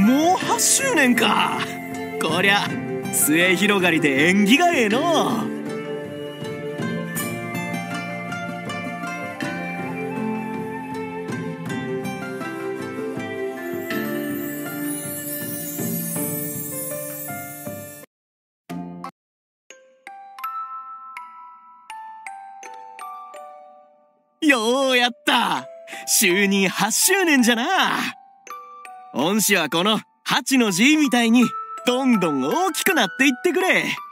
もう8周年か。こりゃ末広がりで縁起がええのう。ようやった。就任8周年じゃな。恩師はこの8の字みたいにどんどん大きくなっていってくれ。